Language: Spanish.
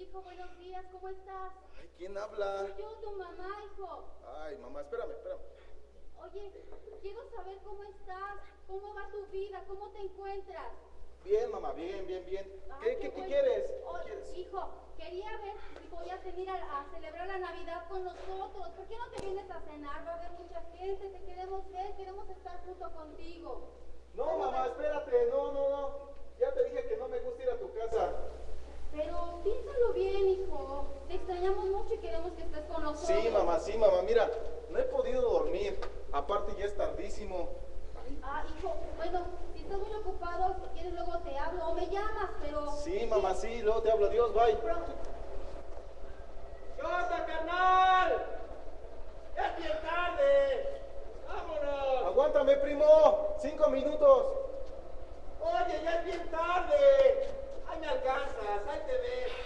Hijo, buenos días, ¿cómo estás? Ay, ¿quién habla? Soy yo, tu mamá, hijo. Ay, mamá, espérame. Oye, quiero saber cómo estás, cómo va tu vida, cómo te encuentras. Bien, mamá, bien. Ay, ¿Qué bueno. quieres? Oye, ¿Qué quieres? hijo, quería ver si podías venir a celebrar la Navidad con nosotros. ¿Por qué no te vienes a cenar? Va a haber mucha gente, te queremos ver, queremos estar junto contigo. No, ¿Cómo mamá, ves? espérate, no. Ya te dije que no me gusta ir a tu casa. Pero piénsalo bien, hijo. Te extrañamos mucho y queremos que estés con nosotros. Sí, mamá, mira, no he podido dormir. Aparte ya es tardísimo. Ay. Ah, hijo, bueno, si estás muy ocupado, si quieres luego te hablo o me llamas, pero... Sí, mamá, sí, luego te hablo. Adiós, bye. Pronto. ¿Qué onda, carnal? ¡Ya es bien tarde! ¡Vámonos! Aguántame, primo. 5 minutos. Oye, ya es bien tarde. Ahí me alcanzas, ahí te ves.